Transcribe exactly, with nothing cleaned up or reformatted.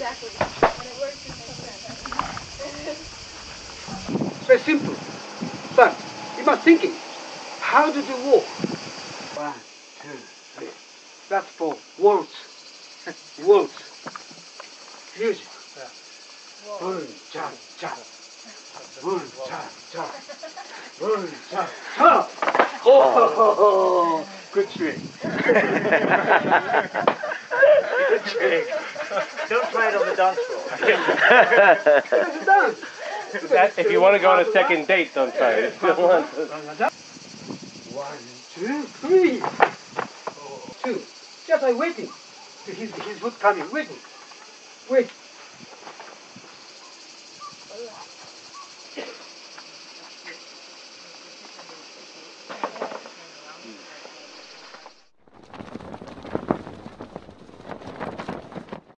exactly. And it works in It's very simple. But you must thinking, how do you walk? One, two, three. That's for waltz. Waltz. Music. Boom, cha, cha. Boom, cha, cha. Boom, cha, cha. Oh, good trick. Good trick. Don't try it on the dance floor. It's done. That, if you want to go on a second date, don't try it. One, two, three. Two. Just like waiting. His, his foot coming, waiting. Wait.